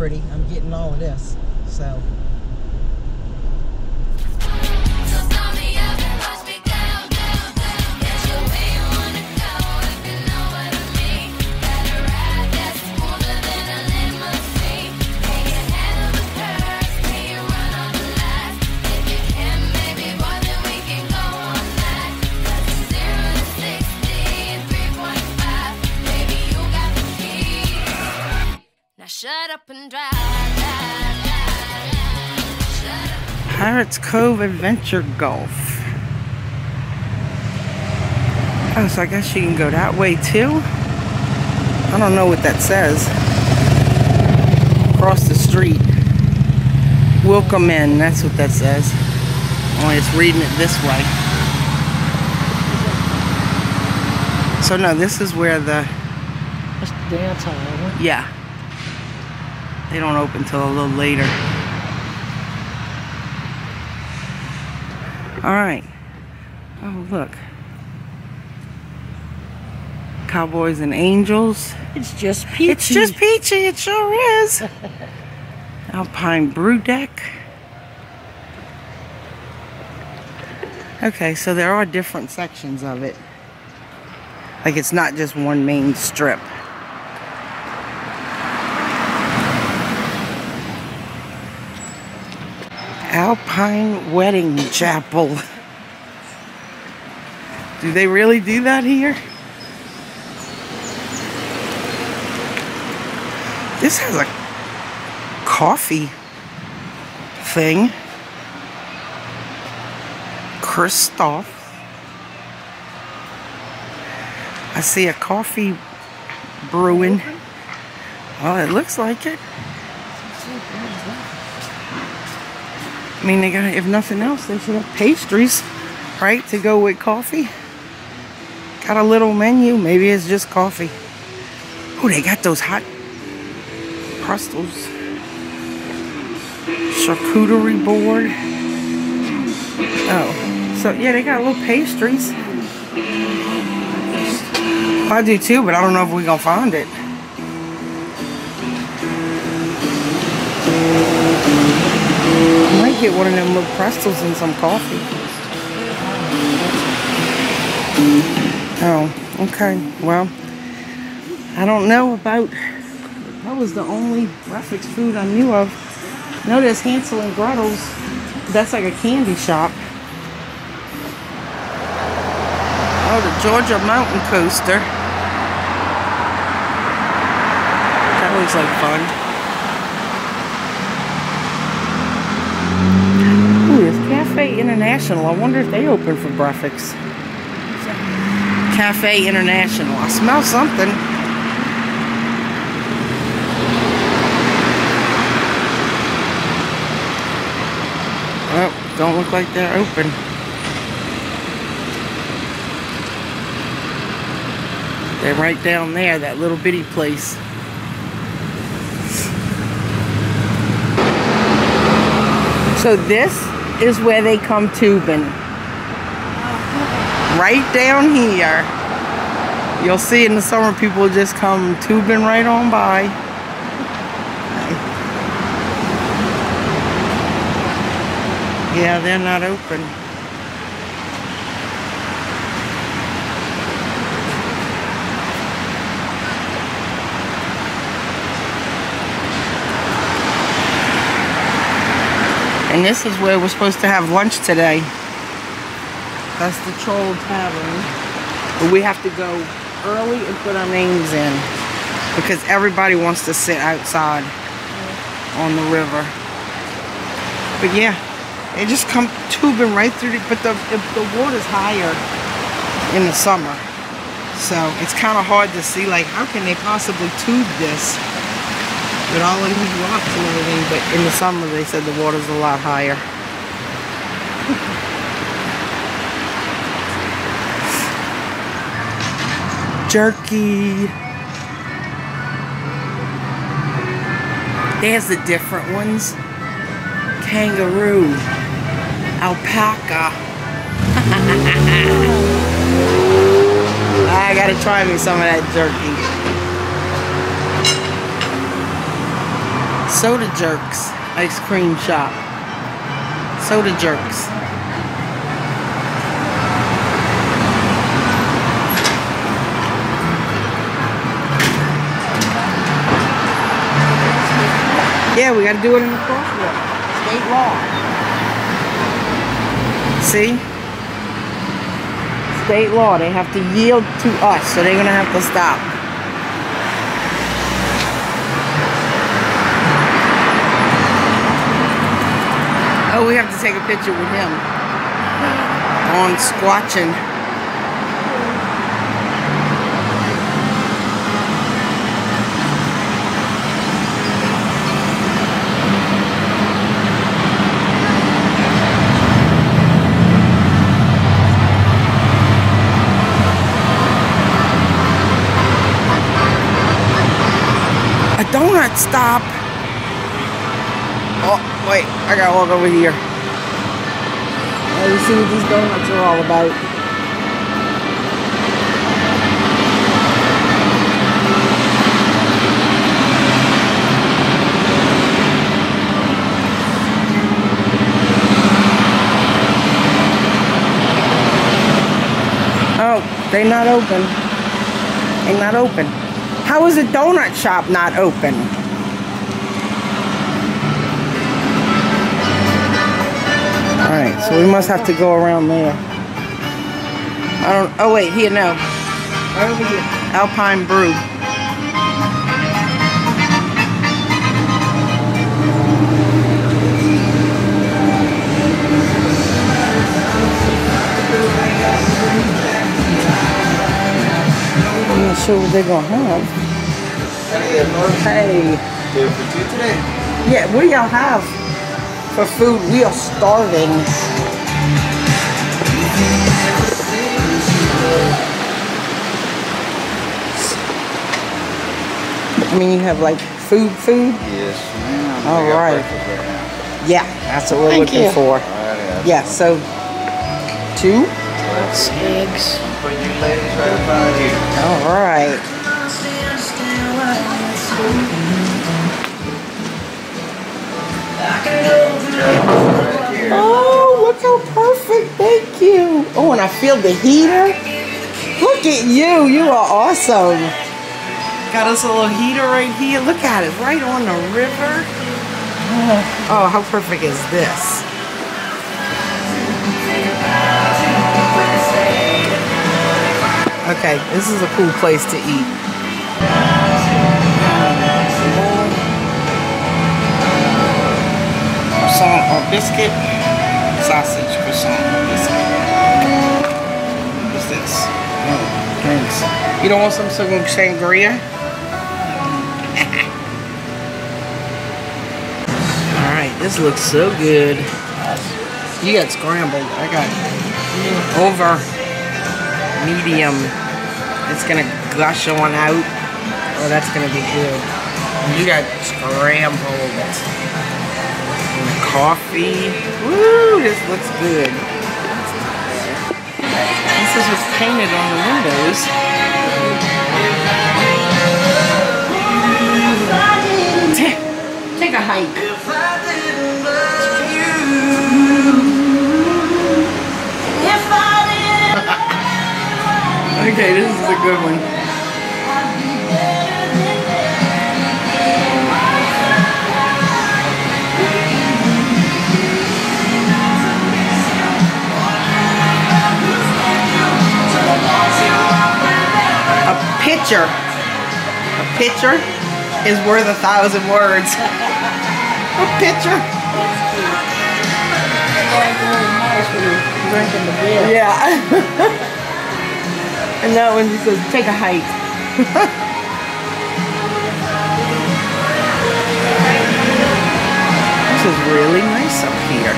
pretty. I'm getting all of this. So. Shut up and drive. Pirates Cove Adventure Golf. Oh, so I guess you can go that way too? I don't know what that says. Across the street. Welcome in, that's what that says. Only it's reading it this way. So no, this is where the... That's the dance hall, isn't it? Yeah. They don't open till a little later. Alright. Oh, look. Cowboys and Angels. It's just peachy. It's just peachy. It sure is. Alpine Brew deck. Okay, so there are different sections of it. Like it's not just one main strip. Alpine Wedding Chapel. Do they really do that here? This has a coffee thing. Christoph. I see a coffee brewing. Well, it looks like it. I mean, they got, if nothing else, they should have pastries, right, to go with coffee. Got a little menu. Maybe it's just coffee. Oh, they got those hot pretzels. Charcuterie board. Oh, so yeah, they got little pastries. I do too, but I don't know if we're gonna find it. I might get one of them little pretzels and some coffee. Oh, okay. Well, I don't know about... That was the only breakfast food I knew of. I know there's Hansel and Gretel's. That's like a candy shop. Oh, the Georgia Mountain Coaster. That looks like fun. Cafe International. I wonder if they open for breakfast. Cafe International. I smell something. Oh, don't look like they're open. They're right down there, that little bitty place. So this is where they come tubing. Right down here. You'll see in the summer people just come tubing right on by. Yeah, they're not open. And this is where we're supposed to have lunch today. That's the Troll Tavern. But we have to go early and put our names in. Because everybody wants to sit outside on the river. But yeah, they just come tubing right through. But the water's higher in the summer. So it's kind of hard to see, like, how can they possibly tube this? With all of these rocks and everything, but in the summer they said the water's a lot higher. Jerky. There's the different ones. Kangaroo. Alpaca. I gotta try me some of that jerky. Soda Jerks ice cream shop. Soda Jerks. Yeah, we got to do it in the crosswalk. State law. See? State law. They have to yield to us, so they're going to have to stop. Oh, we have to take a picture with him on squatching. A donut stop. Oh, wait, I gotta walk over here. Oh, you see what these donuts are all about. Oh, they're not open. They're not open. How is a donut shop not open? Alright, so we must have to go around there. I don't, oh wait, here, no. Right over here. Alpine Brew. I'm not sure what they're going to have. Hey. For two today? Yeah, what do y'all have for food? We are starving. I mean, you have like food? Yes, ma'am. All right. Yeah, that's what we're looking for. Yeah, so 2? That's eggs. For you ladies right about here. All right. Oh, look how perfect. Thank you. Oh, and I feel the heater. Look at you. You are awesome. Got us a little heater right here. Look at it. Right on the river. Oh, how perfect is this? Okay, this is a cool place to eat. Croissant or biscuit, sausage, croissant or biscuit. What's this? Oh, drinks. You don't want some sangria? Alright, this looks so good. You got scrambled. I got over medium. It's gonna gush on out. Oh, that's gonna be good. You got scrambled. And the coffee. Woo, this looks good. This is what's painted on the windows. Take a hike. Okay, this is a good one. A picture is worth 1,000 words. A picture. Drinking the beer. Yeah. And that one just says, take a hike. This is really nice up here.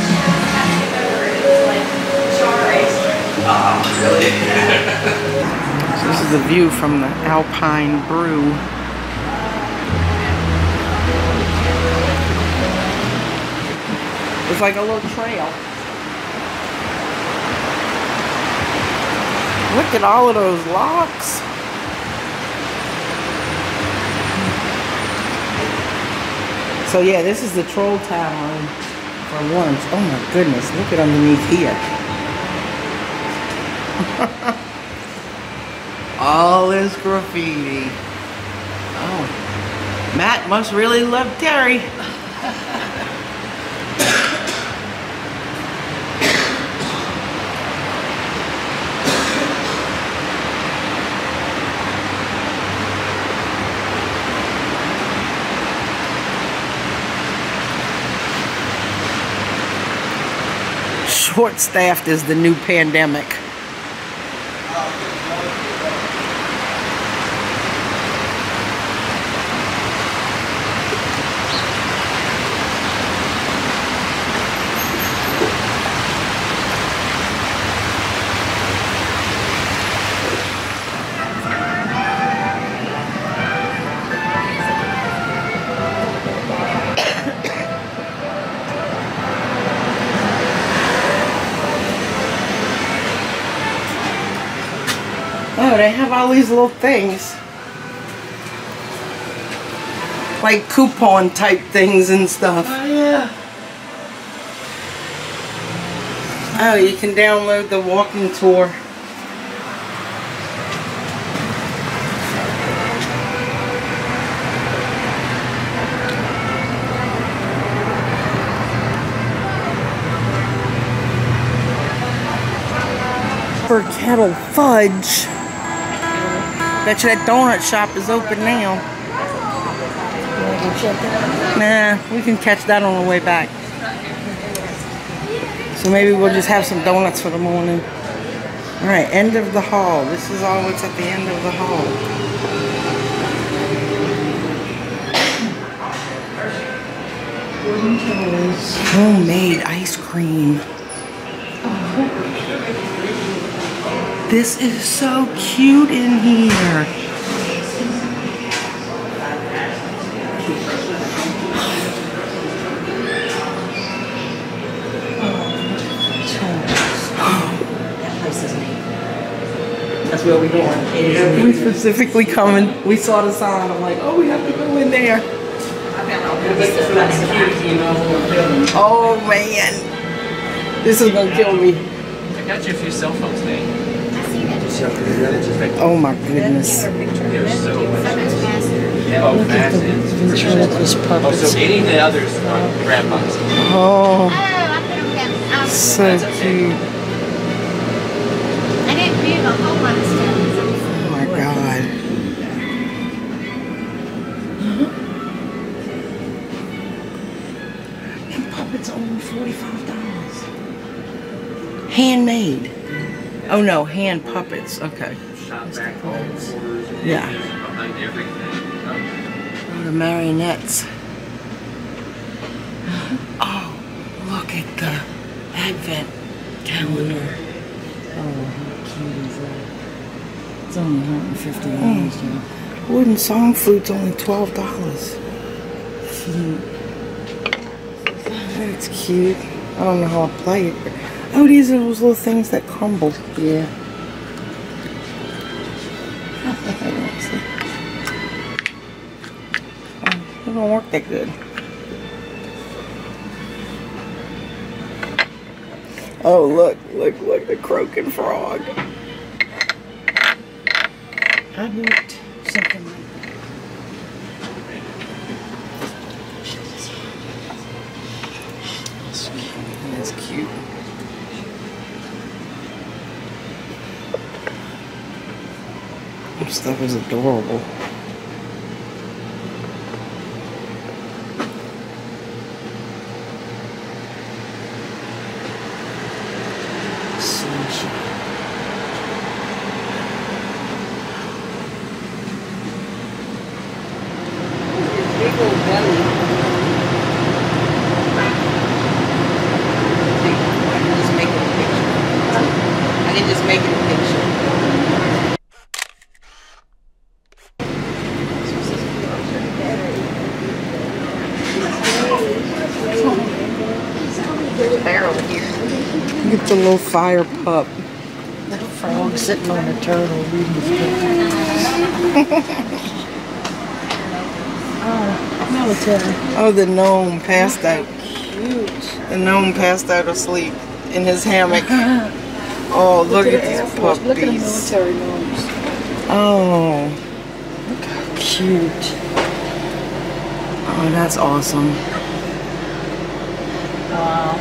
So this is the view from the Alpine Brew. It's like a little trail. Look at all of those locks. So yeah, this is the Troll Tavern for lunch. Oh my goodness, look at underneath here. All this graffiti. Oh, Matt must really love Terry. Short-staffed is the new pandemic. Oh, they have all these little things. Like coupon type things and stuff. Oh, yeah. Oh, you can download the walking tour. For kettle fudge. Bet you that donut shop is open now. Nah, we can catch that on the way back. So maybe we'll just have some donuts for the morning. Alright, end of the hall. This is all what's at the end of the hall. Homemade ice cream. This is so cute in here. That's where we're going. We specifically we saw the sign. I'm like, oh, we have to go in there. Oh man, this is gonna kill me. I got you a few cell phones, man. Oh my goodness. They're so oh, massive. Ventriloquist Oh, puppets. so any of the others are grandpas. Oh, I put them down. so cute. I didn't read a whole lot of stuff. Oh my god. And puppets only $45. Handmade. Oh no, hand puppets. Okay. Yeah. Oh, the marionettes. Oh, look at the advent calendar. Oh, how cute is that? It's only $150. Wooden song flute's only $12. That's cute. I don't know how to play it, but oh, these are those little things that crumble. Yeah. They don't work that good. Oh, look, the croaking frog. I want something like that. That's cute. This stuff is adorable. Big old belly. I can just make it a picture. I can just make it a picture. Barrel here. Look at the little fire pup. Little frog sitting on a turtle reading his book. Oh, Military. Oh, the gnome passed out. Cute. The gnome passed out asleep in his hammock. Oh, look at Air these Force. Look at the puppies. military gnomes. Oh. Look how cute. Oh, that's awesome. Wow.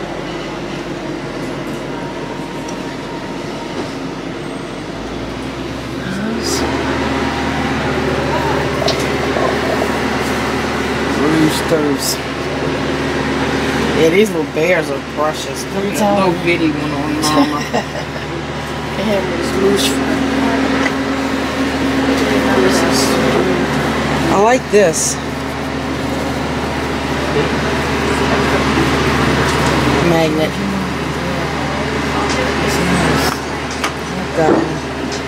Roosters. Yeah, these little bears are precious. Look at that little bitty one on mama. They have this loose I like this. Magnet. That one.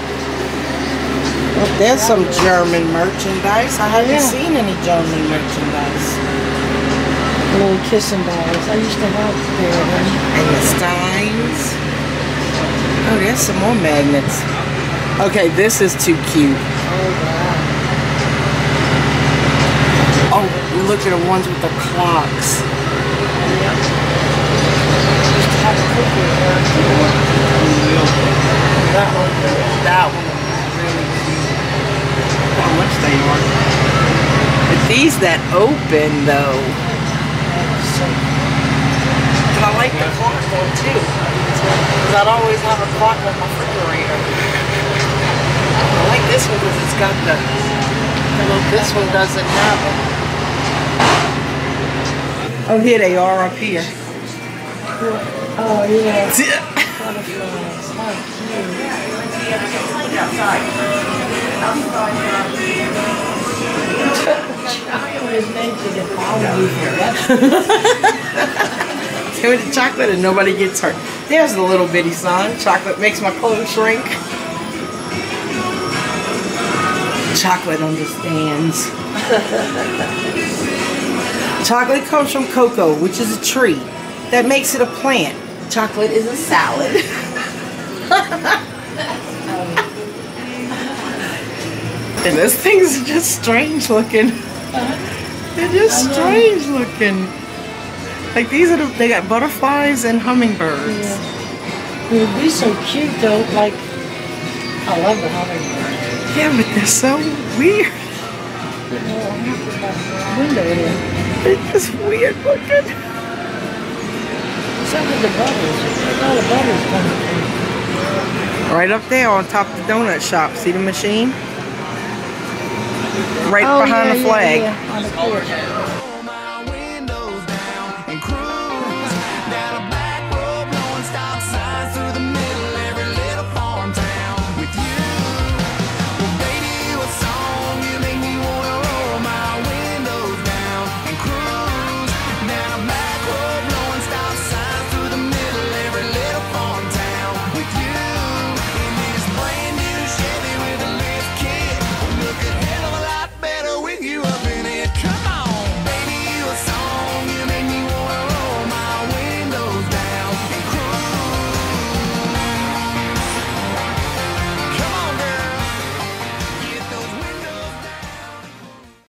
Oh, there's some German merchandise. I haven't seen any German merchandise. little kissing dolls. I used to have a pair of them. And the Steins. Oh, there's some more magnets. Okay, this is too cute. Oh, wow. Oh, look at the ones with the clocks. Have a cookie there. That one was really cute. How much they are. But these that open though. But I like the clock one too. Because I'd always have a clock on my refrigerator. I like this one because it's got the this one doesn't have it. Oh, here they are up here. Oh, yeah. Butterflies. How cute. Look outside. Chocolate is made to devour you forever. Give me the chocolate and nobody gets hurt. There's the little bitty sign. Chocolate makes my clothes shrink. Chocolate understands. Chocolate comes from cocoa, which is a tree. That makes it a plant. Chocolate is a salad. And those things are just strange looking. They're just strange looking. Like these are they got butterflies and hummingbirds. Yeah. It would be so cute though, like, I love the hummingbird. Yeah, but they're so weird. Window here. They're just weird looking. Some of the butters. Where's all the butters coming from? Right up there on top of the donut shop. See the machine? Right behind the flag. On the porch.